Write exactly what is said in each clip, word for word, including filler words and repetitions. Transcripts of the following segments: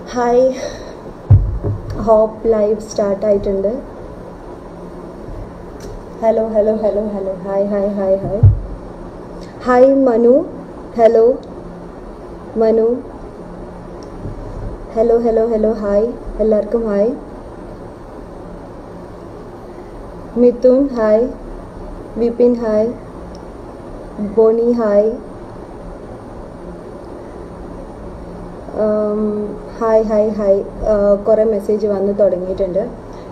Hi, hope live start ആയിട്ടുണ്ട്. Hello, hello, hello, hello. Hi, hi, hi, hi. Hi, Manu. Hello, Manu. Hello, hello, hello. Hi. എല്ലാവർക്കും hi. Mithun, hi. Vipin, hi. Boni, hi. Hi hi hi കുറേ message വന്ന് തുടങ്ങിയിട്ടുണ്ട്.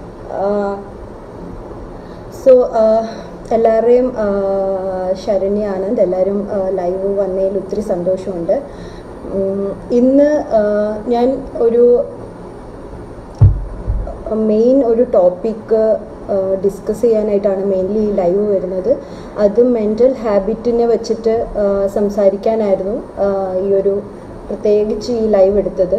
So എല്ലാവരെയും ശരണ്യ ആനന്ദ് എല്ലാവരും live വന്നതിൽ ഒത്തിരി സന്തോഷമുണ്ട്. ഇന്ന് ഞാൻ ഒരു മെയിൻ ഒരു ടോപ്പിക്ക് ഡിസ്കസ് ചെയ്യാനായിട്ടാണ് മെയിൻലി ഈ ലൈവ് വരുന്നത്. അത് മെൻ്റൽ ഹാബിറ്റിനെ വെച്ചിട്ട് സംസാരിക്കാനായിരുന്നു ഈ ഒരു പ്രത്യേകിച്ച് ഈ ലൈവ് എടുത്തത്.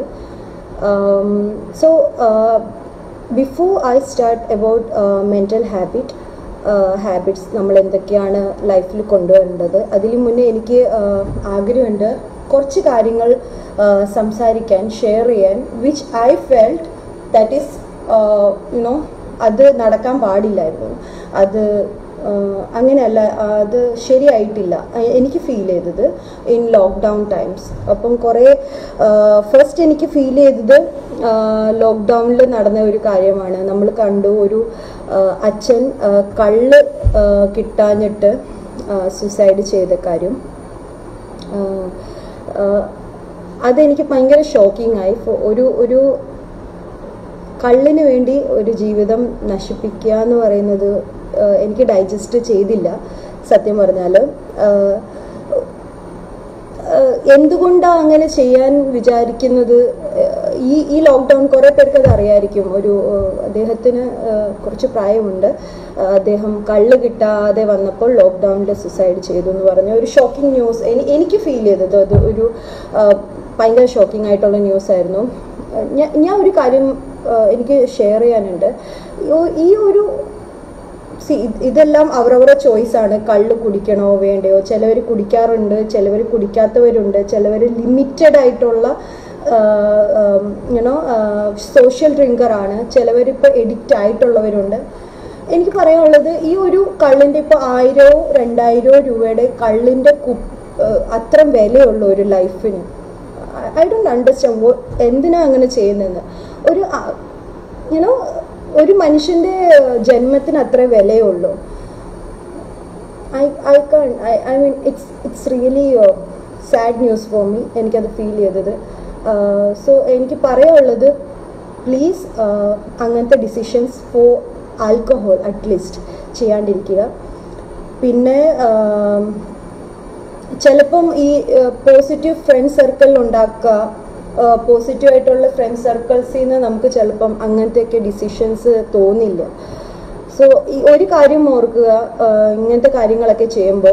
So before I start about mental habit habits നമ്മൾ എന്തൊക്കെയാണ് ലൈഫിൽ കൊണ്ടുവരേണ്ടത്, അതിന് മുന്നേ എനിക്ക് ആഗ്രഹമുണ്ട് കുറച്ച് കാര്യങ്ങൾ സംസാരിക്കാൻ, ഷെയർ ചെയ്യാൻ, which I felt that is you know അത് നടക്കാൻ പാടില്ലായിരുന്നു. അത് അങ്ങനെയല്ല, അത് ശരിയായിട്ടില്ല എനിക്ക് ഫീൽ ചെയ്തത് ഇൻ ലോക്ക്ഡൗൺ ടൈംസ്. അപ്പം കുറേ ഫസ്റ്റ് എനിക്ക് ഫീൽ ചെയ്തത് ലോക്ക്ഡൗണിൽ നടന്ന ഒരു കാര്യമാണ്. നമ്മൾ കണ്ടു ഒരു അച്ഛൻ കള്ള് കിട്ടാഞ്ഞിട്ട് സൂസൈഡ് ചെയ്ത കാര്യം. അതെനിക്ക് ഭയങ്കര ഷോക്കിംഗ് ആയി. ഒരു ഒരു കള്ളിന് വേണ്ടി ഒരു ജീവിതം നശിപ്പിക്കുക എന്ന് പറയുന്നത് എനിക്ക് ഡൈജസ്റ്റ് ചെയ്തില്ല സത്യം പറഞ്ഞാൽ. എന്തുകൊണ്ടാണ് അങ്ങനെ ചെയ്യാൻ വിചാരിക്കുന്നത്? ഈ ഈ ലോക്ക്ഡൗൺ കുറേ പേർക്ക് അത് അറിയായിരിക്കും. ഒരു അദ്ദേഹത്തിന് കുറച്ച് പ്രായമുണ്ട്, അദ്ദേഹം കള്ള് കിട്ടാതെ വന്നപ്പോൾ ലോക്ക്ഡൗണിൽ സുസൈഡ് ചെയ്തു എന്ന് പറഞ്ഞ ഒരു ഷോക്കിംഗ് ന്യൂസ് എനിക്ക് ഫീൽ ചെയ്തത്. അത് ഒരു ഭയങ്കര ഷോക്കിംഗ് ആയിട്ടുള്ള ന്യൂസായിരുന്നു. ഞാൻ ഞാൻ ഒരു കാര്യം എനിക്ക് ഷെയർ ചെയ്യാനുണ്ട്. ഈ ഒരു ഇതെല്ലാം അവരവരുടെ ചോയ്സാണ്. കള്ള് കുടിക്കണോ വേണ്ടയോ? ചിലവർ കുടിക്കാറുണ്ട്, ചിലവർ കുടിക്കാത്തവരുണ്ട്, ചിലവർ ലിമിറ്റഡ് ആയിട്ടുള്ള യുനോ സോഷ്യൽ ഡ്രിങ്കറാണ്, ചിലവരിപ്പോൾ എഡിക്റ്റ് ആയിട്ടുള്ളവരുണ്ട്. എനിക്ക് പറയാനുള്ളത്, ഈ ഒരു കള്ളിൻ്റെ ഇപ്പോൾ ആയിരോ രണ്ടായിരോ രൂപയുടെ കള്ളിൻ്റെ കു അത്ര വിലയുള്ള ഒരു ലൈഫിന് ഐ ഡോണ്ട് അണ്ടർസ്റ്റാൻഡ് എന്തിനാ അങ്ങനെ ചെയ്യുന്നതെന്ന്. ഒരു യുനോ ഒരു മനുഷ്യൻ്റെ ജന്മത്തിന് അത്ര വിലയുള്ളൂ. I I can I I mean it's it's really sad news for me. എനിക്കത് ഫീൽ ചെയ്തത്. സോ എനിക്ക് പറയാനുള്ളത്, പ്ലീസ് അങ്ങനത്തെ ഡിസിഷൻസ് ഫോർ ആൽക്കഹോൾ അറ്റ്ലീസ്റ്റ് ചെയ്യാണ്ടിരിക്കുക. പിന്നെ ചിലപ്പം ഈ പോസിറ്റീവ് ഫ്രണ്ട് സർക്കിൾ ഉണ്ടാക്കുക, പോസിറ്റീവായിട്ടുള്ള ഫ്രണ്ട് സർക്കിൾസിൽ നിന്ന് നമുക്ക് ചിലപ്പം അങ്ങനത്തെയൊക്കെ ഡിസിഷൻസ് തോന്നില്ല. സോ ഈ ഒരു കാര്യം ഓർക്കുക, ഇങ്ങനത്തെ കാര്യങ്ങളൊക്കെ ചെയ്യുമ്പോൾ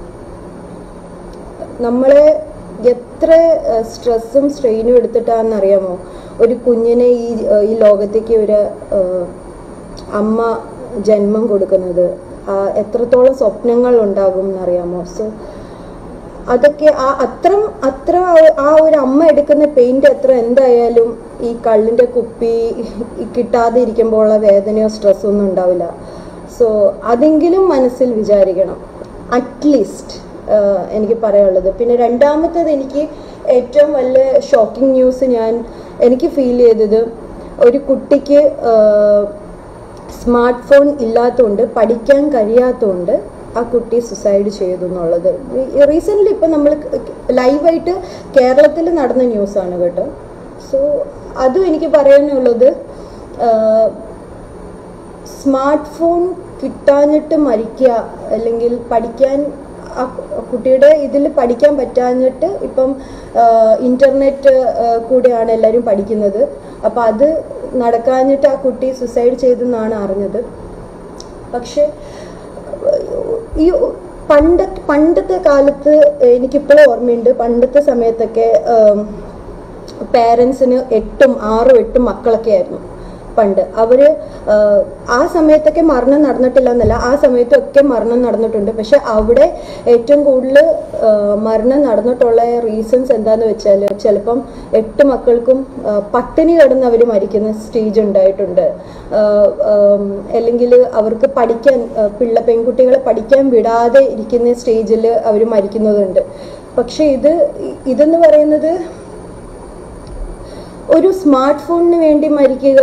നമ്മളെ എത്ര സ്ട്രെസ്സും സ്ട്രെയിനും എടുത്തിട്ടാണെന്നറിയാമോ ഒരു കുഞ്ഞിനെ ഈ ഈ ലോകത്തേക്ക് ഒരു അമ്മ ജന്മം കൊടുക്കുന്നത്? എത്രത്തോളം സ്വപ്നങ്ങൾ ഉണ്ടാകും എന്നറിയാമോ? സോ അതൊക്കെ ആ അത്ര അത്ര ആ ഒരു അമ്മ എടുക്കുന്ന പെയിൻ്റ് അത്ര എന്തായാലും ഈ കള്ളിൻ്റെ കുപ്പി കിട്ടാതെ ഇരിക്കുമ്പോഴുള്ള വേദനയോ സ്ട്രെസ്സോ ഒന്നും ഉണ്ടാവില്ല. സോ അതെങ്കിലും മനസ്സിൽ വിചാരിക്കണം അറ്റ്ലീസ്റ്റ്, എനിക്ക് പറയാനുള്ളത്. പിന്നെ രണ്ടാമത്തേത്, എനിക്ക് ഏറ്റവും വലിയ ഷോക്കിംഗ് ന്യൂസ് ഞാൻ എനിക്ക് ഫീൽ ചെയ്തത്, ഒരു കുട്ടിക്ക് സ്മാർട്ട് ഫോൺ ഇല്ലാത്തതുകൊണ്ട്, പഠിക്കാൻ കഴിയാത്തതുകൊണ്ട് ആ കുട്ടി സുസൈഡ് ചെയ്തു എന്നുള്ളത് റീസെൻ്റ്ലി ഇപ്പം നമ്മൾ ലൈവായിട്ട് കേരളത്തിൽ നടന്ന ന്യൂസാണ് കേട്ടോ. സോ അതും എനിക്ക് പറയാനുള്ളത്, സ്മാർട്ട് ഫോൺ കിട്ടാഞ്ഞിട്ട് മരിക്കുക, അല്ലെങ്കിൽ പഠിക്കാൻ ആ കുട്ടിയുടെ ഇതിൽ പഠിക്കാൻ പറ്റാഞ്ഞിട്ട്, ഇപ്പം ഇൻ്റർനെറ്റ് കൂടെയാണ് എല്ലാവരും പഠിക്കുന്നത്, അപ്പം അത് നടക്കാഞ്ഞിട്ട് ആ കുട്ടി സുസൈഡ് ചെയ്തെന്നാണ് അറിഞ്ഞത്. പക്ഷെ ഈ പണ്ട പണ്ടത്തെ കാലത്ത് എനിക്കിപ്പോഴും ഓർമ്മയുണ്ട്, പണ്ടത്തെ സമയത്തൊക്കെ പേരൻസിന് എട്ടും ആറും എട്ടും മക്കളൊക്കെ ആയിരുന്നു. പണ്ട്. അവര് ആ സമയത്തൊക്കെ മരണം നടന്നിട്ടില്ല എന്നല്ല, ആ സമയത്തൊക്കെ മരണം നടന്നിട്ടുണ്ട്. പക്ഷെ അവിടെ ഏറ്റവും കൂടുതൽ മരണം നടന്നിട്ടുള്ള റീസൺസ് എന്താന്ന് വെച്ചാൽ, ചിലപ്പം എട്ട് മക്കൾക്കും പട്ടിണി കിടന്ന് അവർ മരിക്കുന്ന സ്റ്റേജ് ഉണ്ടായിട്ടുണ്ട്. അല്ലെങ്കിൽ അവർക്ക് പഠിക്കാൻ, പിള്ള പെൺകുട്ടികളെ പഠിക്കാൻ വിടാതെ ഇരിക്കുന്ന സ്റ്റേജിൽ അവർ മരിക്കുന്നതുണ്ട്. പക്ഷെ ഇത് ഇതെന്ന് പറയുന്നത് ഒരു സ്മാർട്ട് ഫോണിന് വേണ്ടി മരിക്കുക,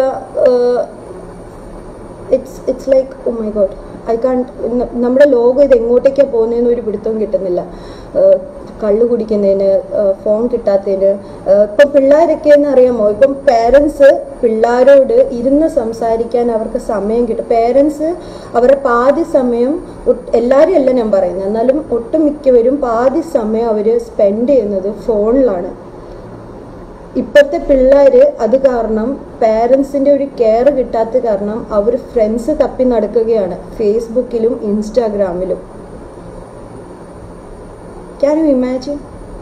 it's it's like oh my God, I can't. നമ്മുടെ ലോകം ഇത് എങ്ങോട്ടേക്കാണ് പോകുന്നതെന്ന് ഒരു പിടുത്തവും കിട്ടുന്നില്ല. കള്ളു കുടിക്കുന്നതിന്, ഫോൺ കിട്ടാത്തതിന്. ഇപ്പം പിള്ളേരൊക്കെ എന്ന് അറിയാമോ, ഇപ്പം പേരൻസ് പിള്ളേരോട് ഇരുന്ന് സംസാരിക്കാൻ അവർക്ക് സമയം കിട്ടും. പേരൻസ് അവരുടെ പാതി സമയം, എല്ലാവരും അല്ല ഞാൻ പറയുന്നത്, എന്നാലും ഒട്ടുമിക്കവരും പാതി സമയം അവർ സ്പെൻഡ് ചെയ്യുന്നത് ഫോണിലാണ്. ഇപ്പോഴത്തെ പിള്ളേര് അത് കാരണം പേരൻസിന്റെ ഒരു കെയർ കിട്ടാത്ത കാരണം അവർ ഫ്രണ്ട്സ് തപ്പി നടക്കുകയാണ് ഫേസ്ബുക്കിലും ഇൻസ്റ്റാഗ്രാമിലും. Can you imagine?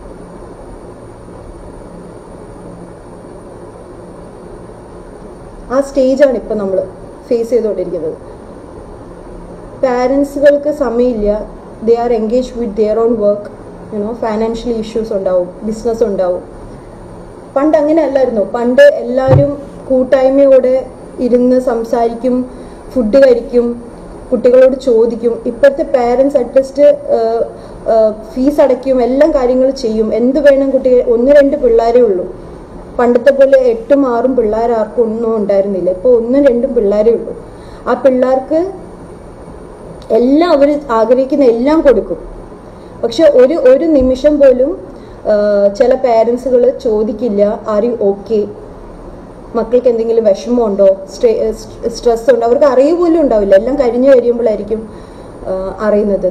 ആ സ്റ്റേജാണ് ഇപ്പൊ നമ്മൾ ഫേസ് ചെയ്തുകൊണ്ടിരിക്കുന്നത്. പാരൻസുകൾക്ക് സമയമില്ല, they are engage with their own work. You know, financial issues ഉണ്ടാവും, ബിസിനസ് ഉണ്ടാവും. പണ്ട് അങ്ങനെ അല്ലായിരുന്നു. പണ്ട് എല്ലാവരും കൂട്ടായ്മയോടെ ഇരുന്ന് സംസാരിക്കും, ഫുഡ് കഴിക്കും, കുട്ടികളോട് ചോദിക്കും. ഇപ്പോഴത്തെ പാരൻസ് അറ്റ്ലീസ്റ്റ് ഫീസ് അടയ്ക്കും, എല്ലാം കാര്യങ്ങൾ ചെയ്യും. എന്ത് വേണം കുട്ടികൾ, ഒന്ന് രണ്ട് പിള്ളേരേ ഉള്ളൂ. പണ്ടത്തെ പോലെ എട്ടും ആറും പിള്ളേർ ആർക്കും ഒന്നും ഉണ്ടായിരുന്നില്ല. ഇപ്പോൾ ഒന്നും രണ്ടും പിള്ളേരേ ഉള്ളൂ. ആ പിള്ളേർക്ക് എല്ലാം അവർ ആഗ്രഹിക്കുന്ന എല്ലാം കൊടുക്കും. പക്ഷെ ഒരു ഒരു നിമിഷം പോലും ചില പാരൻസുകൾ ചോദിക്കില്ല, ആർ യു ഓക്കെ, മക്കൾക്ക് എന്തെങ്കിലും വിഷമമുണ്ടോ, സ്ട്രെസ് ഉണ്ടോ, അവർക്ക് അറിയ പോലും ഉണ്ടാവില്ല. എല്ലാം കഴിഞ്ഞു കഴിയുമ്പോഴായിരിക്കും അറിയുന്നത്.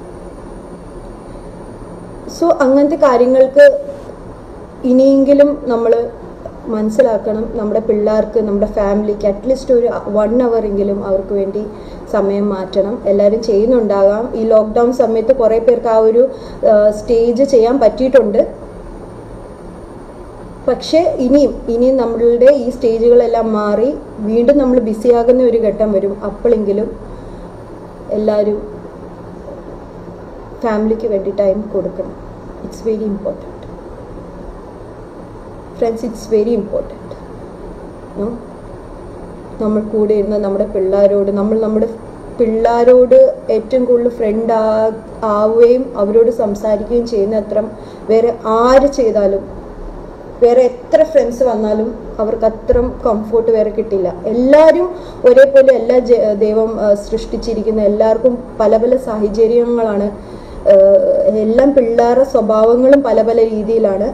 സോ അങ്ങനത്തെ കാര്യങ്ങൾക്ക് ഇനിയെങ്കിലും നമ്മൾ മനസ്സിലാക്കണം. നമ്മുടെ പിള്ളേർക്ക്, നമ്മുടെ ഫാമിലിക്ക് അറ്റ്ലീസ്റ്റ് ഒരു വൺ അവർ എങ്കിലും അവർക്ക് വേണ്ടി സമയം മാറ്റണം. എല്ലാവരും ചെയ്യുന്നുണ്ടാകാം. ഈ ലോക്ക്ഡൗൺ സമയത്ത് കുറേ പേർക്ക് ആ ഒരു സ്റ്റേജ് ചെയ്യാൻ പറ്റിയിട്ടുണ്ട്. പക്ഷെ ഇനിയും ഇനിയും നമ്മളുടെ ഈ സ്റ്റേജുകളെല്ലാം മാറി വീണ്ടും നമ്മൾ ബിസിയാകുന്ന ഒരു ഘട്ടം വരും. അപ്പോഴെങ്കിലും എല്ലാവരും ഫാമിലിക്ക് വേണ്ടി ടൈം കൊടുക്കണം. It's very important friends, it's very important. നമ്മൾ കൂടെ ഇരുന്ന് നമ്മുടെ പിള്ളേരോട്, നമ്മൾ നമ്മുടെ പിള്ളേരോട് ഏറ്റവും കൂടുതൽ ഫ്രണ്ട് ആ ആവുകയും അവരോട് സംസാരിക്കുകയും ചെയ്യുന്ന അത്ര വേറെ ആര് ചെയ്താലും, വേറെ എത്ര ഫ്രണ്ട്സ് വന്നാലും അവർക്ക് അത്ര കംഫോർട്ട് വേറെ കിട്ടില്ല. എല്ലാവരും ഒരേപോലെ എല്ലാ ദൈവം സൃഷ്ടിച്ചിരിക്കുന്ന എല്ലാവർക്കും പല പല സാഹചര്യങ്ങളാണ്. എല്ലാം പിള്ളേരുടെ സ്വഭാവങ്ങളും പല പല രീതിയിലാണ്.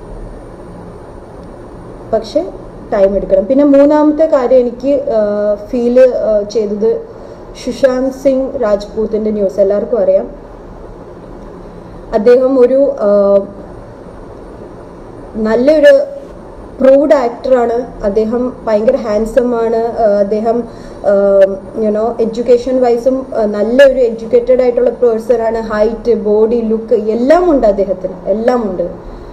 പക്ഷെ ടൈം എടുക്കണം. പിന്നെ മൂന്നാമത്തെ കാര്യം എനിക്ക് ഫീല് ചെയ്തത് സുശാന്ത് സിംഗ് രാജ്പൂത്തിൻ്റെ ന്യൂസ്. എല്ലാവർക്കും അറിയാം, അദ്ദേഹം ഒരു നല്ലൊരു പ്രൂവ്ഡ് ആക്ടറാണ്. അദ്ദേഹം ഭയങ്കര ഹാൻസം ആണ്. അദ്ദേഹം യുനോ എഡ്യൂക്കേഷൻ വൈസും നല്ലൊരു എഡ്യൂക്കേറ്റഡ് ആയിട്ടുള്ള പേഴ്സൺ ആണ്. ഹൈറ്റ്, ബോഡി, ലുക്ക് എല്ലാം ഉണ്ട് അദ്ദേഹത്തിന്, എല്ലാം ഉണ്ട്.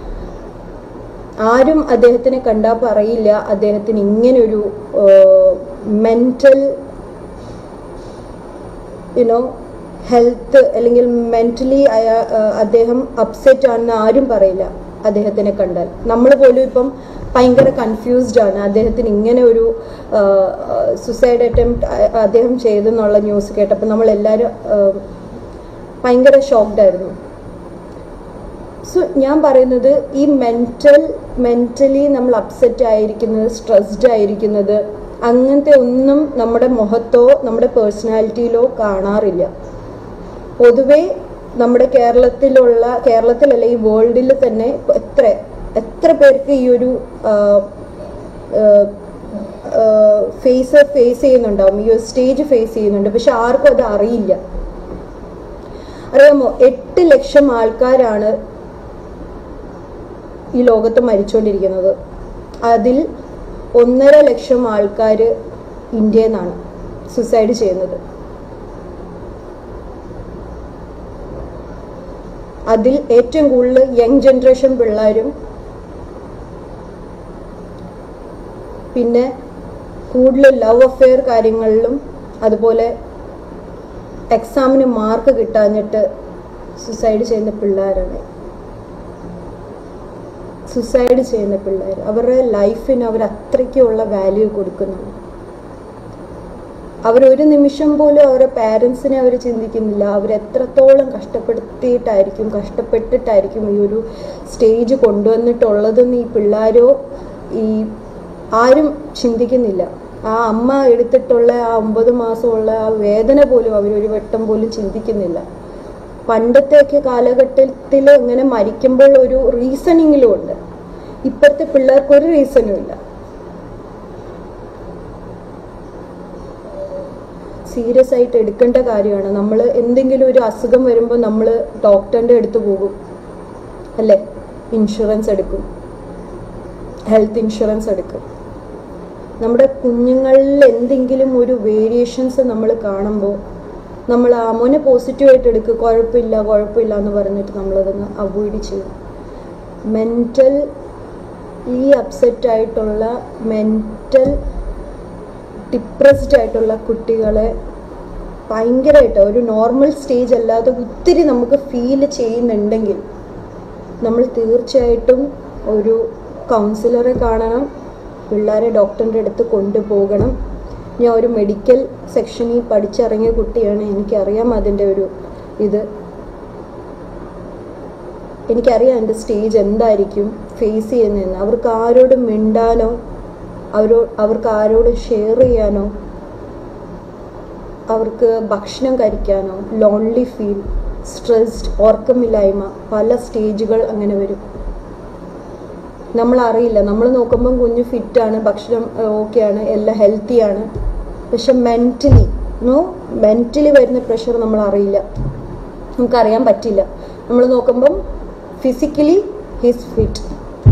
ആരും അദ്ദേഹത്തിനെ കണ്ടാൽ പറയില്ല അദ്ദേഹത്തിന് ഇങ്ങനൊരു മെന്റൽ യുനോ ഹെൽത്ത് അല്ലെങ്കിൽ മെന്റലി അദ്ദേഹം അപ്സെറ്റ് ആണെന്ന് ആരും പറയില്ല അദ്ദേഹത്തിനെ കണ്ടാൽ. നമ്മൾ പോലും ഇപ്പം ഭയങ്കര കൺഫ്യൂസ്ഡ് ആണ്. അദ്ദേഹത്തിന് ഇങ്ങനെ ഒരു സുസൈഡ് അറ്റംപ്റ്റ് അദ്ദേഹം ചെയ്തെന്നുള്ള ന്യൂസ് കേട്ടപ്പോൾ നമ്മളെല്ലാവരും ഭയങ്കര ഷോക്ക്ഡ് ആയിരുന്നു. സോ ഞാൻ പറയുന്നത്, ഈ മെന്റൽ മെന്റലി നമ്മൾ അപ്സെറ്റ് ആയിരിക്കുന്നത്, സ്ട്രെസ്ഡ് ആയിരിക്കുന്നത്, അങ്ങനത്തെ ഒന്നും നമ്മുടെ മുഖത്തോ നമ്മുടെ പേഴ്സണാലിറ്റിയിലോ കാണാറില്ല. പൊതുവെ നമ്മുടെ കേരളത്തിലുള്ള കേരളത്തിലല്ല ഈ വേൾഡിൽ തന്നെ എത്ര എത്ര പേർക്ക് ഈ ഒരു ഫേസ് ഫേസ് ചെയ്യുന്നുണ്ടാവും, ഈ ഒരു സ്റ്റേജ് ഫേസ് ചെയ്യുന്നുണ്ട്. പക്ഷെ ആർക്കും അത് അറിയില്ല. അറിയാമോ, എട്ട് ലക്ഷം ആൾക്കാരാണ് ഈ ലോകത്ത് മരിച്ചുകൊണ്ടിരിക്കുന്നത്. അതിൽ ഒന്നര ലക്ഷം ആൾക്കാർ ഇന്ത്യയിൽ നിന്നാണ് സുസൈഡ് ചെയ്യുന്നത്. അതിൽ ഏറ്റവും കൂടുതൽ യങ് ജനറേഷൻ പിള്ളേരും പിന്നെ കൂടുതൽ ലവ് അഫെയർ കാര്യങ്ങളിലും അതുപോലെ എക്സാമിന് മാർക്ക് കിട്ടാഞ്ഞിട്ട് സുസൈഡ് ചെയ്യുന്ന പിള്ളേരാണ്. സുസൈഡ് ചെയ്യുന്ന പിള്ളേർ അവരുടെ ലൈഫിന് അവർ അത്രയ്ക്കുള്ള വാല്യൂ കൊടുക്കുന്നുണ്ട്. അവരൊരു നിമിഷം പോലും അവരുടെ പാരൻസിനെ അവർ ചിന്തിക്കുന്നില്ല. അവരെത്രത്തോളം കഷ്ടപ്പെടുത്തിയിട്ടായിരിക്കും കഷ്ടപ്പെട്ടിട്ടായിരിക്കും ഈ ഒരു സ്റ്റേജ് കൊണ്ടുവന്നിട്ടുള്ളതെന്ന് ഈ പിള്ളേരോ ഈ ആരും ചിന്തിക്കുന്നില്ല. ആ അമ്മ എടുത്തിട്ടുള്ള ആ ഒമ്പത് മാസമുള്ള ആ വേദന പോലും അവരൊരു വട്ടം പോലും ചിന്തിക്കുന്നില്ല. പണ്ടത്തെയൊക്കെ കാലഘട്ടത്തിൽ ഇങ്ങനെ മരിക്കുമ്പോൾ ഒരു റീസണിങ്ങിലും ഉണ്ട്. ഇപ്പോഴത്തെ പിള്ളേർക്ക് ഒരു റീസണും ഇല്ല. സീരിയസ് ആയിട്ട് എടുക്കേണ്ട കാര്യമാണ്. നമ്മൾ എന്തെങ്കിലും ഒരു അസുഖം വരുമ്പോൾ നമ്മൾ ഡോക്ടറിൻ്റെ അടുത്ത് പോകും അല്ലേ, ഇൻഷുറൻസ് എടുക്കും, ഹെൽത്ത് ഇൻഷുറൻസ് എടുക്കും. നമ്മുടെ കുഞ്ഞുങ്ങളിൽ എന്തെങ്കിലും ഒരു വേരിയേഷൻസ് നമ്മൾ കാണുമ്പോൾ നമ്മൾ ആ മോനെ പോസിറ്റീവായിട്ട് എടുക്കുക, കുഴപ്പമില്ല കുഴപ്പമില്ല എന്ന് പറഞ്ഞിട്ട് നമ്മളതൊന്ന് അവോയ്ഡ് ചെയ്യും. മെൻ്റൽ ഈ അപ്സെറ്റ് ആയിട്ടുള്ള മെൻ്റൽ ഡിപ്രസ്ഡ് ആയിട്ടുള്ള കുട്ടികളെ ഭയങ്കരമായിട്ട് ഒരു നോർമൽ സ്റ്റേജ് അല്ലാതെ ഒത്തിരി നമുക്ക് ഫീൽ ചെയ്യുന്നുണ്ടെങ്കിൽ നമ്മൾ തീർച്ചയായിട്ടും ഒരു കൗൺസിലറെ കാണണം, പിള്ളേരെ ഡോക്ടറിൻ്റെ അടുത്ത് കൊണ്ടുപോകണം. ഞാൻ ഒരു മെഡിക്കൽ സെക്ഷനിൽ പഠിച്ചിറങ്ങിയ കുട്ടിയാണ്, എനിക്കറിയാം അതിൻ്റെ ഒരു ഇത്, എനിക്കറിയാം എൻ്റെ സ്റ്റേജ് എന്തായിരിക്കും ഫേസ് ചെയ്യുന്നതെന്ന്. അവർക്ക് ആരോടും മിണ്ടാനോ അവരോ അവർക്ക് ആരോട് ഷെയർ ചെയ്യാനോ അവർക്ക് ഭക്ഷണം കഴിക്കാനോ ലോൺലി ഫീൽ, സ്ട്രെസ്ഡ്, ഉറക്കമില്ലായ്മ, പല സ്റ്റേജുകൾ അങ്ങനെ വരും. നമ്മളറിയില്ല. നമ്മൾ നോക്കുമ്പം കുഞ്ഞ് ഫിറ്റാണ്, ഭക്ഷണം ഓക്കെയാണ്, എല്ലാം ഹെൽത്തിയാണ്. പക്ഷെ മെൻ്റലി നോ മെൻ്റലി വരുന്ന പ്രഷർ നമ്മൾ അറിയില്ല, നമുക്കറിയാൻ പറ്റില്ല. നമ്മൾ നോക്കുമ്പം ഫിസിക്കലി ഹീസ് ഫിറ്റ്.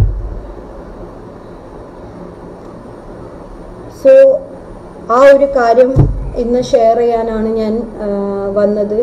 സോ ആ ഒരു കാര്യം ഇന്ന് ഷെയർ ചെയ്യാനാണ് ഞാൻ വന്നത്.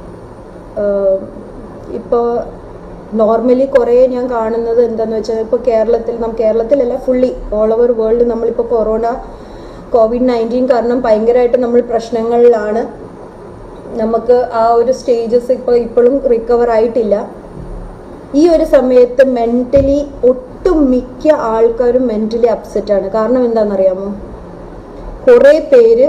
ഇപ്പോൾ നോർമലി കുറേ ഞാൻ കാണുന്നത് എന്താണെന്ന് വെച്ചാൽ, ഇപ്പോൾ കേരളത്തിൽ നം കേരളത്തിലല്ല ഫുള്ളി ഓൾ ഓവർ വേൾഡ് നമ്മളിപ്പോൾ കൊറോണ കോവിഡ് നയൻറ്റീൻ കാരണം ഭയങ്കരമായിട്ട് നമ്മൾ പ്രശ്നങ്ങളിലാണ്. നമുക്ക് ആ ഒരു സ്റ്റേജസ് ഇപ്പോൾ ഇപ്പോഴും റിക്കവർ ആയിട്ടില്ല. ഈ ഒരു സമയത്ത് മെൻ്റലി ഒട്ടും മിക്ക ആൾക്കാരും മെൻ്റലി അപ്സെറ്റാണ്. കാരണം എന്താണെന്നറിയാമോ? കുറേ പേര്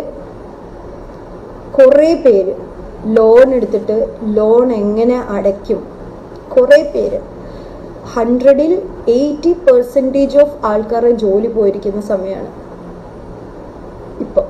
കുറേ പേര് ലോൺ എടുത്തിട്ട് ലോൺ എങ്ങനെ അടയ്ക്കും, കുറേ പേര് ഹൺഡ്രഡിൽ എയ്റ്റി പെർസെൻറ്റേജ് ഓഫ് ആൾക്കാരെ ജോലി പോയിരിക്കുന്ന സമയമാണ് ഇപ്പോൾ.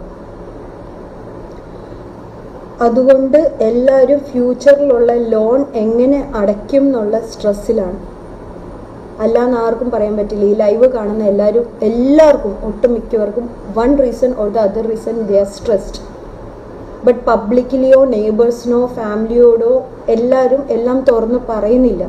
അതുകൊണ്ട് എല്ലാവരും ഫ്യൂച്ചറിലുള്ള ലോൺ എങ്ങനെ അടയ്ക്കും എന്നുള്ള സ്ട്രെസ്സിലാണ്. അല്ലാന്ന് ആർക്കും പറയാൻ പറ്റില്ല. ഈ ലൈവ് കാണുന്ന എല്ലാവരും എല്ലാവർക്കും ഒട്ടുമിക്കവർക്കും one reason or the other reason they are stressed. But പബ്ലിക്കലിയോ നെയ്ബേഴ്സിനോ ഫാമിലിയോടോ എല്ലാവരും എല്ലാം തുറന്ന് പറയുന്നില്ല.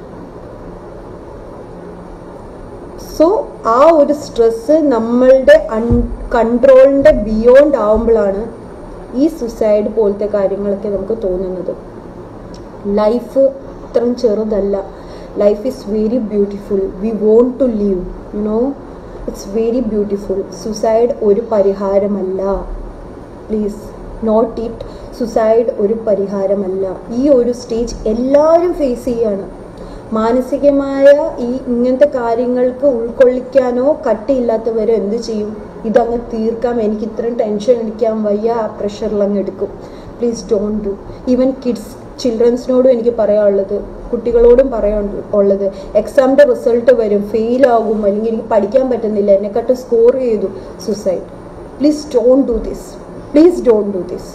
സോ ആ ഒരു സ്ട്രെസ്സ് നമ്മളുടെ അൺ കൺട്രോളിൻ്റെ ബിയോണ്ട് ആവുമ്പോഴാണ് ഈ സുസൈഡ് പോലത്തെ കാര്യങ്ങളൊക്കെ നമുക്ക് തോന്നുന്നത്. ലൈഫ് ഇത്രയും ചെറുതല്ല. Life is very beautiful. We want to live, you know, it's very beautiful. Suicide ഒരു പരിഹാരമല്ല. Please note it. സുസൈഡ് ഒരു പരിഹാരമല്ല. ഈ ഒരു സ്റ്റേജ് എല്ലാവരും ഫേസ് ചെയ്യാണ്. മാനസികമായ ഈ ഇങ്ങനത്തെ കാര്യങ്ങൾക്ക് ഉൾക്കൊള്ളിക്കാനോ കട്ടിയില്ലാത്തവരോ എന്ത് ചെയ്യും? ഇതങ്ങ് തീർക്കാം, എനിക്ക് ഇത്രയും ടെൻഷൻ അടിക്കാൻ വയ്യ, ആ പ്രഷറിലങ്ങ് എടുക്കും. Please don't do. Even kids ചിൽഡ്രൻസിനോടും എനിക്ക് പറയാനുള്ളത്, കുട്ടികളോടും പറയാൻ ഉള്ളത്, എക്സാമിൻ്റെ റിസൾട്ട് വരും, ഫെയിലാകും, അല്ലെങ്കിൽ എനിക്ക് പഠിക്കാൻ പറ്റുന്നില്ല, എന്നെക്കാട്ടും സ്കോർ ചെയ്തു, suicide. Please don't do this. Please don't do this.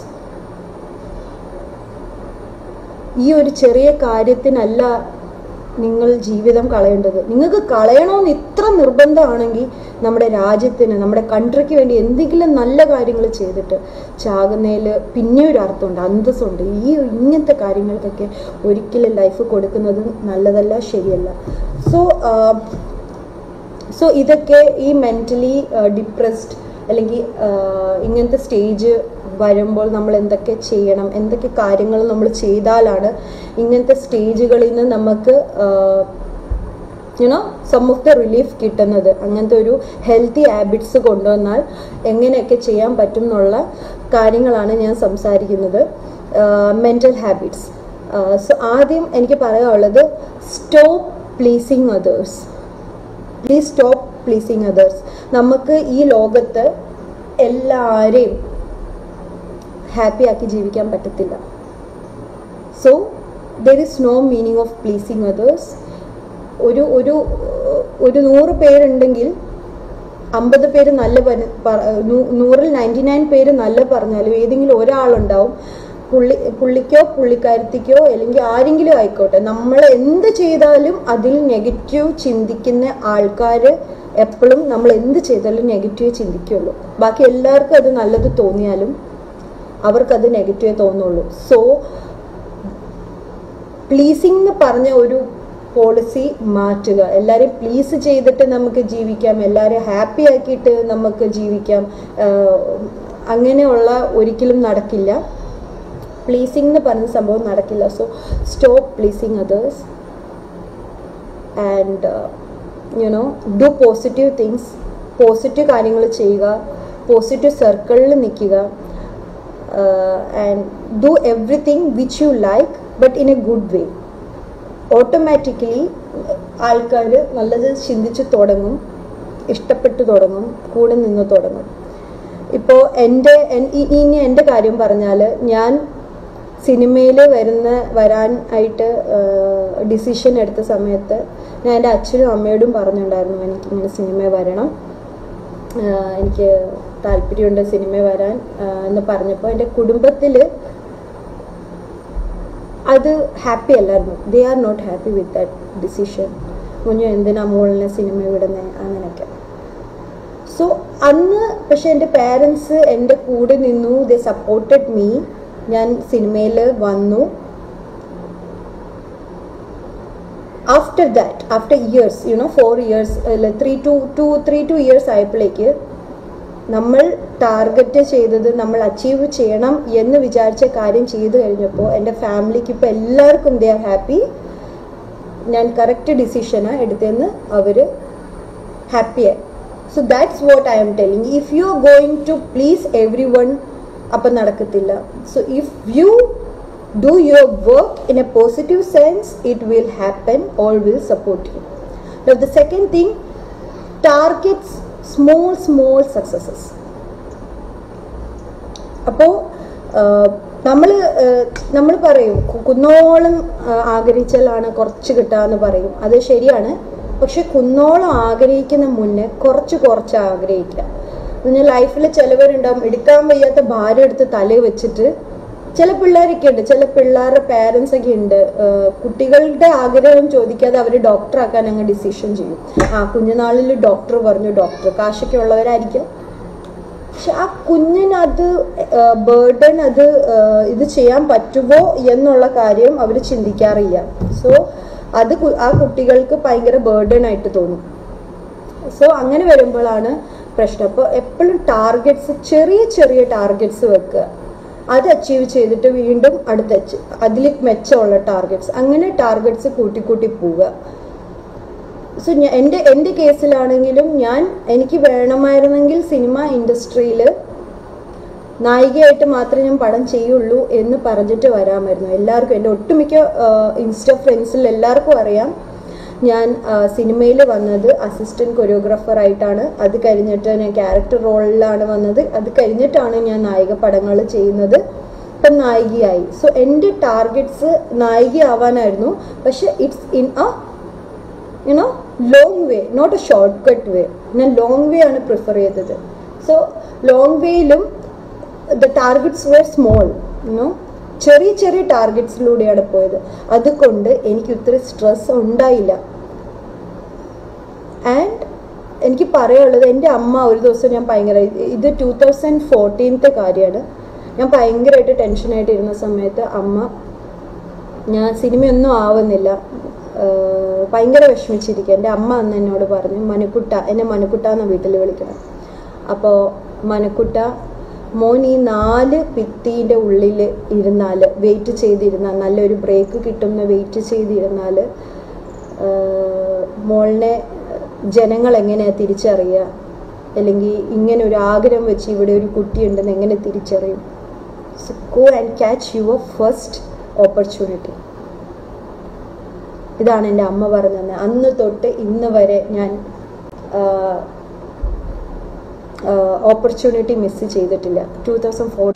ഈ ഒരു ചെറിയ കാര്യത്തിനല്ല നിങ്ങൾ ജീവിതം കളയേണ്ടത്. നിങ്ങൾക്ക് കളയണമെന്ന് ഇത്ര നിർബന്ധമാണെങ്കിൽ നമ്മുടെ രാജ്യത്തിന്, നമ്മുടെ കൺട്രിക്ക് വേണ്ടി എന്തെങ്കിലും നല്ല കാര്യങ്ങൾ ചെയ്തിട്ട് ചാകുന്നതിൽ പിന്നെ ഒരു അർത്ഥമുണ്ട്, അന്തസ്സുണ്ട്. ഈ ഇങ്ങനത്തെ കാര്യങ്ങൾക്കൊക്കെ ഒരിക്കലും ലൈഫ് കൊടുക്കുന്നത് നല്ലതല്ല, ശരിയല്ല. സോ സോ ഇതൊക്കെ ഈ മെൻ്റലി ഡിപ്രസ്ഡ് അല്ലെങ്കിൽ ഇങ്ങനത്തെ സ്റ്റേജ് വരുമ്പോൾ നമ്മൾ എന്തൊക്കെ ചെയ്യണം, എന്തൊക്കെ കാര്യങ്ങൾ നമ്മൾ ചെയ്താലാണ് ഇങ്ങനത്തെ സ്റ്റേജുകളിൽ നിന്ന് നമുക്ക് you know some of the relief കിട്ടുന്നത്. അങ്ങനത്തെ ഒരു ഹെൽത്തി ഹാബിറ്റ്സ് കൊണ്ടുവന്നാൽ എങ്ങനെയൊക്കെ ചെയ്യാൻ പറ്റും എന്നുള്ള കാര്യങ്ങളാണ് ഞാൻ സംസാരിക്കുന്നത്. Mental habits. സോ ആദ്യം എനിക്ക് പറയാനുള്ളത്, stop pleasing others. Please stop pleasing others. നമുക്ക് ഈ ലോകത്ത് എല്ലാവരെയും ഹാപ്പി ആക്കി ജീവിക്കാൻ പറ്റത്തില്ല. So there is no meaning of pleasing others. ഒരു ഒരു ഒരു നൂറ് പേരുണ്ടെങ്കിൽ അമ്പത് പേര് നല്ല നൂറിൽ നയൻറ്റി നയൻ പേര് നല്ല പറഞ്ഞാലും ഏതെങ്കിലും ഒരാളുണ്ടാവും പുള്ളി പുള്ളിക്കോ പുള്ളിക്കാരത്തിക്കോ അല്ലെങ്കിൽ ആരെങ്കിലും ആയിക്കോട്ടെ, നമ്മൾ എന്ത് ചെയ്താലും അതിൽ നെഗറ്റീവ് ചിന്തിക്കുന്ന ആൾക്കാർ എപ്പോഴും നമ്മൾ എന്ത് ചെയ്താലും നെഗറ്റീവ് ചിന്തിക്കുള്ളൂ. ബാക്കി എല്ലാവർക്കും അത് നല്ലത് തോന്നിയാലും അവർക്കത് നെഗറ്റീവേ തോന്നുള്ളൂ. സോ പ്ലീസിങ് എന്ന് പറഞ്ഞ ഒരു പോളിസി മാറ്റുക. എല്ലാവരെയും പ്ലീസ് ചെയ്തിട്ട് നമുക്ക് ജീവിക്കാം, എല്ലാവരെയും ഹാപ്പി ആക്കിയിട്ട് നമുക്ക് ജീവിക്കാം, അങ്ങനെയുള്ള ഒരിക്കലും നടക്കില്ല. പ്ലീസിങ് എന്ന് പറഞ്ഞ സംഭവം നടക്കില്ല. So stop pleasing others and you know do positive things. Positive കാര്യങ്ങൾ ചെയ്യുക, പോസിറ്റീവ് സർക്കിളിൽ നിൽക്കുക, and do everything which you like but in a good way. Automatically ആൾക്കാർ നല്ലത് ചിന്തിച്ച് തുടങ്ങും, ഇഷ്ടപ്പെട്ടു തുടങ്ങും, കൂടെ നിന്ന് തുടങ്ങും. ഇപ്പോൾ എൻ്റെ ഇനി എൻ്റെ കാര്യം പറഞ്ഞാൽ, ഞാൻ സിനിമയിൽ വരുന്ന വരാൻ ആയിട്ട് ഡിസിഷൻ എടുത്ത സമയത്ത് ഞാൻ എൻ്റെ അച്ഛനും അമ്മയോടും പറഞ്ഞിട്ടുണ്ടായിരുന്നു, എനിക്കിങ്ങനെ സിനിമ വരണം, എനിക്ക് താല്പര്യമുണ്ട് സിനിമ വരാൻ എന്ന് പറഞ്ഞപ്പോൾ എൻ്റെ കുടുംബത്തിൽ അത് ഹാപ്പി അല്ലായിരുന്നു. They are not happy with that decision. കുഞ്ഞു എന്തിനാ മോളിനെ സിനിമ വിടുന്നത് അങ്ങനെയൊക്കെ. സോ അന്ന് പക്ഷെ എൻ്റെ പാരൻസ് എൻ്റെ കൂടെ നിന്നു, ദേ സപ്പോർട്ടഡ് മീ. ഞാൻ സിനിമയിൽ വന്നു. After that, after years, you know four years അല്ല three two two three two years ആയപ്പോഴേക്ക് നമ്മൾ ടാർഗറ്റ് ചെയ്തത് നമ്മൾ അച്ചീവ് ചെയ്യണം എന്ന് വിചാരിച്ച കാര്യം ചെയ്തു കഴിഞ്ഞപ്പോൾ എൻ്റെ ഫാമിലിക്ക് ഇപ്പോൾ എല്ലാവർക്കും ദേ ആർ ഹാപ്പി. ഞാൻ കറക്റ്റ് ഡിസിഷനാണ് എടുത്തതെന്ന് അവർ ഹാപ്പിയായി. So that's what I am telling. If you are going to please everyone, അപ്പം നടക്കത്തില്ല. So if you do your work in a positive sense, it will happen. All will support you. Now the second thing, targets small small successes. അപ്പോൾ നമ്മൾ നമ്മൾ പറയും കുന്നോളം ആഗ്രഹിച്ചാലാണ് കുറച്ച് കിട്ടാന്ന് പറയും. അത് ശരിയാണ്. പക്ഷെ കുന്നോളം ആഗ്രഹിക്കുന്ന മുന്നേ കുറച്ച് കുറച്ച് ആഗ്രഹിക്കുക. പിന്നെ ലൈഫിൽ ചിലവരുണ്ടാവും എടുക്കാൻ വയ്യാത്ത ഭാരം എടുത്ത് തലയിൽ വെച്ചിട്ട്. ചില പിള്ളേരൊക്കെ ഉണ്ട്, ചില പിള്ളേരുടെ പാരൻസ് ഒക്കെ ഉണ്ട്, കുട്ടികളുടെ ആഗ്രഹം ചോദിക്കാതെ അവർ ഡോക്ടറാക്കാൻ അങ്ങ് ഡിസിഷൻ ചെയ്യും. ആ കുഞ്ഞുനാളിൽ ഡോക്ടർ പറഞ്ഞു, ഡോക്ടർ കാശൊക്കെ ഉള്ളവരായിരിക്കും. പക്ഷെ ആ കുഞ്ഞിനത് ബേർഡൻ, അത് ഇത് ചെയ്യാൻ പറ്റുമോ എന്നുള്ള കാര്യം അവർ ചിന്തിക്കാറില്ല. സോ അത് ആ കുട്ടികൾക്ക് ഭയങ്കര ബേർഡൻ ആയിട്ട് തോന്നും. സോ അങ്ങനെ വരുമ്പോഴാണ് പ്രശ്നം. അപ്പോൾ എപ്പോഴും ടാർഗറ്റ്സ്, ചെറിയ ചെറിയ ടാർഗറ്റ്സ് വെക്കുക. അത് അച്ചീവ് ചെയ്തിട്ട് വീണ്ടും അടുത്ത അതിൽ മെച്ചമുള്ള ടാർഗറ്റ്സ്, അങ്ങനെ ടാർഗറ്റ്സ് കൂട്ടി കൂട്ടി പോവുക. സോ എൻ്റെ എൻ്റെ കേസിലാണെങ്കിലും ഞാൻ എനിക്ക് വേണമായിരുന്നെങ്കിൽ സിനിമ ഇൻഡസ്ട്രിയിൽ നായികയായിട്ട് മാത്രമേ ഞാൻ പടം ചെയ്യുള്ളൂ എന്ന് പറഞ്ഞിട്ട് വരാമായിരുന്നു. എല്ലാവർക്കും, എൻ്റെ ഒട്ടുമിക്ക ഇൻസ്റ്റ ഫ്രണ്ട്സിൽ എല്ലാവർക്കും അറിയാം ഞാൻ സിനിമയിൽ വന്നത് അസിസ്റ്റൻറ്റ് കൊറിയോഗ്രാഫറായിട്ടാണ്. അത് കഴിഞ്ഞിട്ട് ഞാൻ ക്യാരക്ടർ റോളിലാണ് വന്നത്. അത് കഴിഞ്ഞിട്ടാണ് ഞാൻ നായിക പടങ്ങൾ ചെയ്യുന്നത്. ഇപ്പം നായികയായി. സോ എൻ്റെ ടാർഗറ്റ്സ് നായികയാവാനായിരുന്നു. പക്ഷെ it's in a you know long way, not a shortcut way. ഞാൻ ലോങ് വേ ആണ് പ്രിഫർ ചെയ്തത്. സോ ലോങ് വേയിലും the targets were small, you know ചെറിയ ചെറിയ ടാർഗറ്റ്സിലൂടെയാണ് പോയത്. അതുകൊണ്ട് എനിക്ക് ഇത്ര സ്ട്രെസ് ഉണ്ടായില്ല. ആൻഡ് എനിക്ക് പറയാനുള്ളത്, എൻ്റെ അമ്മ ഒരു ദിവസം ഞാൻ ഭയങ്കര, ഇത് ടൂ തൗസൻഡ് ഫോർട്ടീനത്തെ കാര്യമാണ്, ഞാൻ ഭയങ്കരമായിട്ട് ടെൻഷനായിട്ട് ഇരുന്ന സമയത്ത് അമ്മ, ഞാൻ സിനിമയൊന്നും ആവുന്നില്ല, ഭയങ്കര വിഷമിച്ചിരിക്കുക. എൻ്റെ അമ്മ അന്ന് എന്നോട് പറഞ്ഞു, മനുക്കുട്ട, എന്നെ മനുക്കുട്ട എന്ന വീട്ടിൽ വിളിക്കണം. അപ്പോൾ മനുക്കുട്ട, മോൻ ഈ നാല് ഭിത്തിൻ്റെ ഉള്ളിൽ ഇരുന്നാൽ, വെയിറ്റ് ചെയ്തിരുന്നാൽ, നല്ലൊരു ബ്രേക്ക് കിട്ടുന്ന വെയിറ്റ് ചെയ്തിരുന്നാൽ മോളിനെ ജനങ്ങൾ എങ്ങനെയാണ് തിരിച്ചറിയുക, അല്ലെങ്കിൽ ഇങ്ങനെ ഒരു ആഗ്രഹം വെച്ച് ഇവിടെ ഒരു കുട്ടിയുണ്ടെന്ന് എങ്ങനെ തിരിച്ചറിയും? So go and catch your first opportunity. ഇതാണ് എൻ്റെ അമ്മ പറഞ്ഞത്. അന്ന് തൊട്ട് ഇന്ന് വരെ ഞാൻ ഓപ്പർച്യൂണിറ്റി മിസ് ചെയ്തിട്ടില്ല. ടൂ തൗസൻഡ് ഫോർ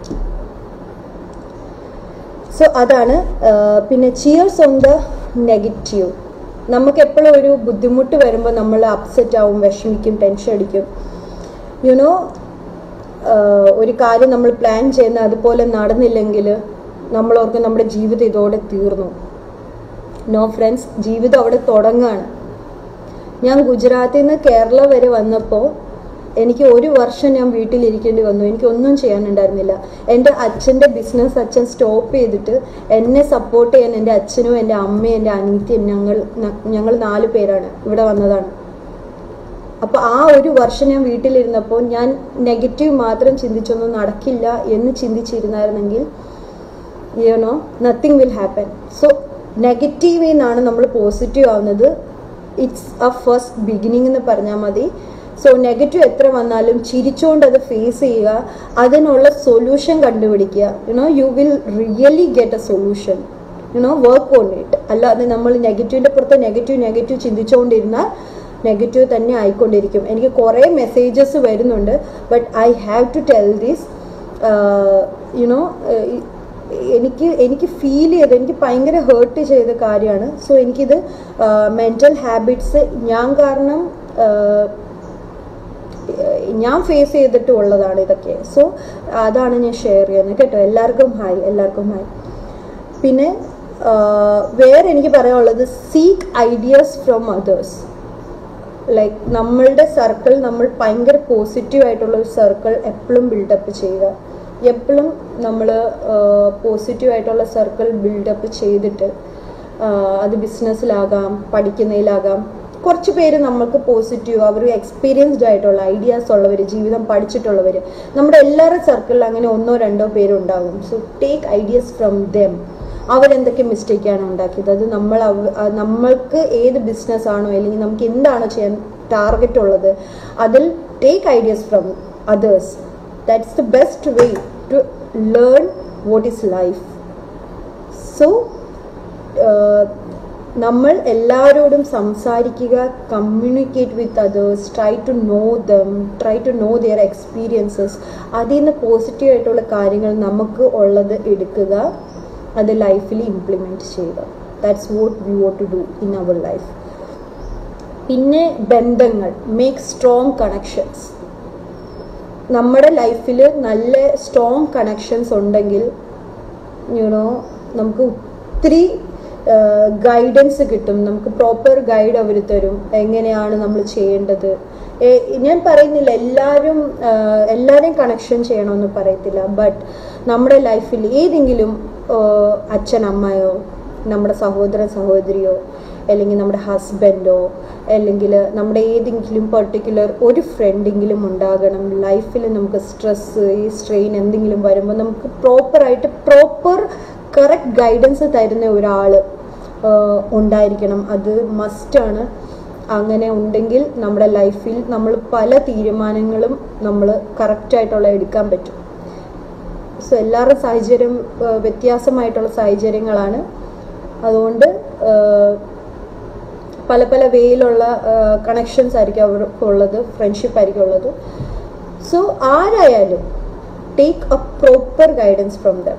സോ അതാണ്. പിന്നെ ചിയേഴ്സ് ഓൺ ദ നെഗറ്റീവ്. നമുക്ക് എപ്പോഴും ഒരു ബുദ്ധിമുട്ട് വരുമ്പോൾ നമ്മൾ അപ്സെറ്റ് ആവും, വിഷമിക്കും, ടെൻഷൻ അടിക്കും. യുനോ ഒരു കാര്യം നമ്മൾ പ്ലാൻ ചെയ്യുന്ന അതുപോലെ നടന്നില്ലെങ്കിൽ നമ്മളോർക്കും നമ്മുടെ ജീവിതം ഇതോടെ തീർന്നു. നോ ഫ്രണ്ട്സ്, ജീവിതം അവിടെ തുടങ്ങുകയാണ്. ഞാൻ ഗുജറാത്തിൽ നിന്ന് കേരള വരെ വന്നപ്പോൾ എനിക്ക് ഒരു വർഷം ഞാൻ വീട്ടിലിരിക്കേണ്ടി വന്നു. എനിക്കൊന്നും ചെയ്യാനുണ്ടായിരുന്നില്ല. എൻ്റെ അച്ഛൻ്റെ ബിസിനസ് അച്ഛൻ സ്റ്റോപ്പ് ചെയ്തിട്ട് എന്നെ സപ്പോർട്ട് ചെയ്യാൻ എൻ്റെ അച്ഛനും എൻ്റെ അമ്മയും എൻ്റെ അനിയത്തിയും ഞങ്ങൾ ഞങ്ങൾ നാല് പേരാണ് ഇവിടെ വന്നതാണ്. അപ്പോൾ ആ ഒരു വർഷം ഞാൻ വീട്ടിലിരുന്നപ്പോൾ ഞാൻ നെഗറ്റീവ് മാത്രം ചിന്തിച്ചൊന്നും നടക്കില്ല എന്ന് ചിന്തിച്ചിരുന്നായിരുന്നെങ്കിൽ you know nothing will happen. So നെഗറ്റീവിൽ നിന്നാണ് നമ്മൾ പോസിറ്റീവ് ആവുന്നത്. ഇറ്റ്സ് എ ഫസ്റ്റ് ബിഗിനിങ് എന്ന് പറഞ്ഞാൽ മതി. സോ നെഗറ്റീവ് എത്ര വന്നാലും ചിരിച്ചുകൊണ്ട് അത് ഫേസ് ചെയ്യുക, അതിനുള്ള സൊല്യൂഷൻ കണ്ടുപിടിക്കുക. You know you will really get a solution. You know work on it. അല്ലാതെ നമ്മൾ നെഗറ്റീവിൻ്റെ പുറത്ത് നെഗറ്റീവ് നെഗറ്റീവ് ചിന്തിച്ചുകൊണ്ടിരുന്നാൽ നെഗറ്റീവ് തന്നെ ആയിക്കൊണ്ടിരിക്കും. എനിക്ക് കുറേ മെസ്സേജസ് വരുന്നുണ്ട്. But I have to tell this. You know എനിക്ക് എനിക്ക് ഫീൽ ചെയ്ത് എനിക്ക് ഭയങ്കര ഹേർട്ട് ചെയ്ത കാര്യമാണ്. സോ എനിക്കിത് മെൻ്റൽ ഹാബിറ്റ്സ് ഞാൻ കാരണം ഞാൻ ഫേസ് ചെയ്തിട്ടുള്ളതാണ് ഇതൊക്കെ. സോ അതാണ് ഞാൻ ഷെയർ ചെയ്യുന്നത് കേട്ടോ. എല്ലാവർക്കും ഹായ്, എല്ലാവർക്കും ഹായ്. പിന്നെ വേറെ എനിക്ക് പറയാനുള്ളത്, seek ideas from others. Like നമ്മളുടെ സർക്കിൾ, നമ്മൾ ഭയങ്കര പോസിറ്റീവ് ആയിട്ടുള്ള ഒരു സർക്കിൾ എപ്പോഴും ബിൽഡപ്പ് ചെയ്യുക. എപ്പോഴും നമ്മൾ പോസിറ്റീവ് ആയിട്ടുള്ള സർക്കിൾ ബിൽഡപ്പ് ചെയ്തിട്ട് അത് ബിസിനസ്സിലാകാം, പഠിക്കുന്നതിലാകാം. കുറച്ച് പേര് നമുക്ക് പോസിറ്റീവ്, അവർ എക്സ്പീരിയൻസ്ഡ് ആയിട്ടുള്ള ഐഡിയാസ് ഉള്ളവർ, ജീവിതം പഠിച്ചിട്ടുള്ളവർ നമ്മുടെ എല്ലാവരുടെ സർക്കിളിൽ അങ്ങനെ ഒന്നോ രണ്ടോ പേരുണ്ടാകും. So take ideas from them. അവരെന്തൊക്കെ മിസ്റ്റേക്കാണ് ഉണ്ടാക്കിയത്, അത് നമ്മൾ നമ്മൾക്ക് ഏത് ബിസിനസ് ആണോ അല്ലെങ്കിൽ നമുക്ക് എന്താണോ ചെയ്യാൻ ടാർഗറ്റ് ഉള്ളത്, അതിൽ take ideas from others. That's the best way to learn what is life. So നമ്മൾ എല്ലാവരോടും സംസാരിക്കുക, communicate with others, try to know them, try to know their experiences. അതിൽ നിന്ന് പോസിറ്റീവ് ആയിട്ടുള്ള കാര്യങ്ങൾ നമുക്ക് ഉള്ളത് എടുക്കുക, അത് ലൈഫിൽ ഇംപ്ലിമെൻറ്റ് ചെയ്യുക. That's what we want to do in our life. പിന്നെ ബന്ധങ്ങൾ, മേക്ക് സ്ട്രോങ് കണക്ഷൻസ്. നമ്മുടെ ലൈഫിൽ നല്ല സ്ട്രോങ് കണക്ഷൻസ് ഉണ്ടെങ്കിൽ യുനോ നമുക്ക് ഒത്തിരി ഗൈഡൻസ് കിട്ടും. നമുക്ക് പ്രോപ്പർ ഗൈഡ് അവർ തരും, എങ്ങനെയാണ് നമ്മൾ ചെയ്യേണ്ടത്. ഞാൻ പറയുന്നില്ല എല്ലാവരും എല്ലാവരെയും കണക്ഷൻ ചെയ്യണമെന്ന് പറയത്തില്ല. ബട്ട് നമ്മുടെ ലൈഫിൽ ഏതെങ്കിലും അച്ഛൻ അമ്മയോ നമ്മുടെ സഹോദരൻ സഹോദരിയോ അല്ലെങ്കിൽ നമ്മുടെ ഹസ്ബൻഡോ അല്ലെങ്കിൽ നമ്മുടെ ഏതെങ്കിലും പെർട്ടിക്കുലർ ഒരു ഫ്രണ്ടെങ്കിലും ഉണ്ടാകണം ലൈഫിൽ. നമുക്ക് സ്ട്രെസ്സ്, ഈ സ്ട്രെയിൻ എന്തെങ്കിലും വരുമ്പോൾ നമുക്ക് പ്രോപ്പറായിട്ട് പ്രോപ്പർ കറക്റ്റ് ഗൈഡൻസ് തരുന്ന ഒരാൾ ഉണ്ടായിരിക്കണം. അത് മസ്റ്റാണ്. അങ്ങനെ ഉണ്ടെങ്കിൽ നമ്മുടെ ലൈഫിൽ നമ്മൾ പല തീരുമാനങ്ങളും നമ്മൾ കറക്റ്റായിട്ടുള്ള എടുക്കാൻ പറ്റും. സോ എല്ലാവരുടെ സാഹചര്യം വ്യത്യാസമായിട്ടുള്ള സാഹചര്യങ്ങളാണ്. അതുകൊണ്ട് പല പല വേയിലുള്ള കണക്ഷൻസ് ആയിരിക്കും അവർക്കുള്ളത്, ഫ്രണ്ട്ഷിപ്പ് ആയിരിക്കും ഉള്ളത്. സോ ആരായാലും take a proper guidance from them.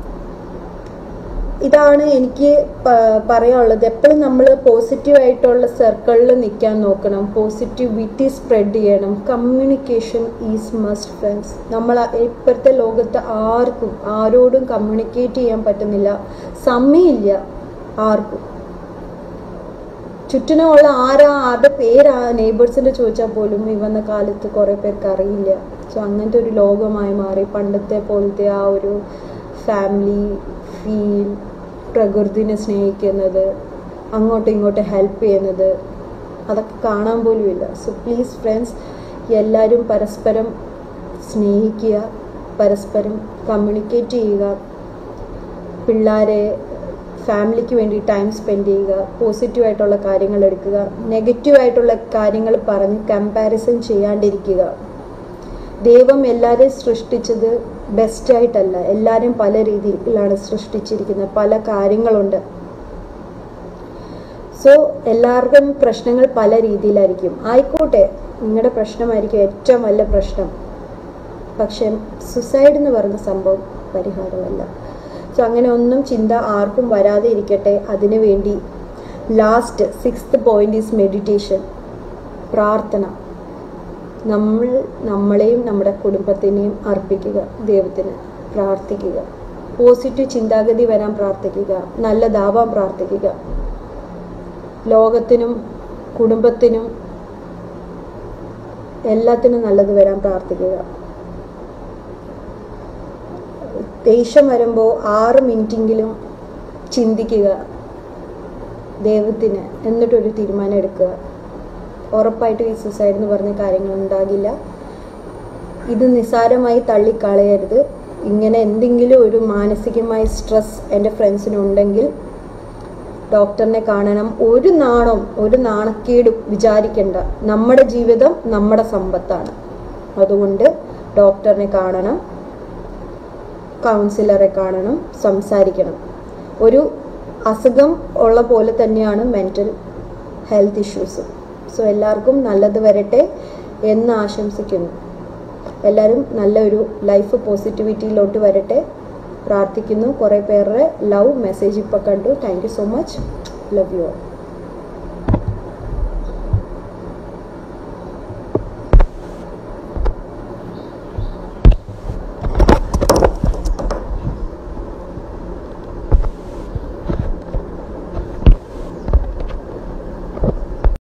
ഇതാണ് എനിക്ക് പറയാനുള്ളത്. എപ്പോഴും നമ്മൾ പോസിറ്റീവായിട്ടുള്ള സർക്കിളിൽ നിൽക്കാൻ നോക്കണം, പോസിറ്റിവിറ്റി സ്പ്രെഡ് ചെയ്യണം. Communication is must friends. നമ്മൾ ഇപ്പോഴത്തെ ലോകത്ത് ആർക്കും ആരോടും കമ്മ്യൂണിക്കേറ്റ് ചെയ്യാൻ പറ്റുന്നില്ല, സമയമില്ല ആർക്കും. ചുറ്റിനുമുള്ള ആരാ, ആരുടെ പേരാ നെയ്ബേഴ്സിൻ്റെ ചോദിച്ചാൽ പോലും ഈ വന്ന കാലത്ത് കുറേ പേർക്ക് അറിയില്ല. സോ അങ്ങനത്തെ ഒരു ലോകമായി മാറി. പണ്ടത്തെ പോലത്തെ ആ ഒരു ഫാമിലി ഫീൽ, പ്രകൃതിനെ സ്നേഹിക്കുന്നത്, അങ്ങോട്ടും ഇങ്ങോട്ടും ഹെൽപ്പ് ചെയ്യുന്നത്, അതൊക്കെ കാണാൻ പോലും ഇല്ല. സോ പ്ലീസ് ഫ്രണ്ട്സ്, എല്ലാവരും പരസ്പരം സ്നേഹിക്കുക, പരസ്പരം കമ്മ്യൂണിക്കേറ്റ് ചെയ്യുക. പിള്ളേരെ ഫാമിലിക്ക് വേണ്ടി ടൈം സ്പെൻഡ് ചെയ്യുക, പോസിറ്റീവായിട്ടുള്ള കാര്യങ്ങൾ എടുക്കുക, നെഗറ്റീവായിട്ടുള്ള കാര്യങ്ങൾ പറഞ്ഞ് കമ്പാരിസൺ ചെയ്യാണ്ടിരിക്കുക. ദൈവം എല്ലാവരെയും സൃഷ്ടിച്ചത് ബെസ്റ്റായിട്ടല്ല, എല്ലാവരും പല രീതിയിലാണ് സൃഷ്ടിച്ചിരിക്കുന്നത്, പല കാര്യങ്ങളുണ്ട്. സോ എല്ലാവർക്കും പ്രശ്നങ്ങൾ പല രീതിയിലായിരിക്കും. ആയിക്കോട്ടെ, നിങ്ങളുടെ പ്രശ്നമായിരിക്കും ഏറ്റവും വലിയ പ്രശ്നം, പക്ഷെ സുസൈഡ് എന്ന് പറയുന്ന സംഭവം പരിഹാരമല്ല. സോ അങ്ങനെ ഒന്നും ചിന്ത ആർക്കും വരാതെ ഇരിക്കട്ടെ. അതിനു വേണ്ടി last sixth point is meditation, പ്രാർത്ഥന. നമ്മൾ നമ്മളെയും നമ്മുടെ കുടുംബത്തിനെയും അർപ്പിക്കുക, ദൈവത്തിന് പ്രാർത്ഥിക്കുക, പോസിറ്റീവ് ചിന്താഗതി വരാൻ പ്രാർത്ഥിക്കുക, നല്ലതാവാൻ പ്രാർത്ഥിക്കുക, ലോകത്തിനും കുടുംബത്തിനും എല്ലാത്തിനും നല്ലത് വരാൻ പ്രാർത്ഥിക്കുക. ദേഷ്യം വരുമ്പോൾ ആറ് മിനിറ്റെങ്കിലും ചിന്തിക്കുക ദൈവത്തിന്, എന്നിട്ടൊരു തീരുമാനം എടുക്കുക. ഉറപ്പായിട്ടും ഈ സുസൈഡ് എന്ന് പറഞ്ഞ കാര്യങ്ങൾ ഉണ്ടാകില്ല. ഇത് നിസ്സാരമായി തള്ളിക്കളയരുത്. ഇങ്ങനെ എന്തെങ്കിലും ഒരു മാനസികമായ സ്ട്രെസ് എൻ്റെ ഫ്രണ്ട്സിനുണ്ടെങ്കിൽ ഡോക്ടറിനെ കാണണം. ഒരു നാണം ഒരു നാണക്കേടും വിചാരിക്കേണ്ട. നമ്മുടെ ജീവിതം നമ്മുടെ സമ്പത്താണ്. അതുകൊണ്ട് ഡോക്ടറിനെ കാണണം, കൗൺസിലറെ കാണണം, സംസാരിക്കണം. ഒരു അസുഖം ഉള്ള പോലെ തന്നെയാണ് മെൻ്റൽ ഹെൽത്ത് ഇഷ്യൂസ്. സോ എല്ലാവർക്കും നല്ലത് വരട്ടെ എന്ന് ആശംസിക്കുന്നു. എല്ലാവരും നല്ലൊരു ലൈഫ് പോസിറ്റിവിറ്റിയിലോട്ട് വരട്ടെ പ്രാർത്ഥിക്കുന്നു. കുറേ പേരുടെ ലവ് മെസ്സേജ് ഇപ്പോൾ കണ്ടു. Thank you so much. Love you all.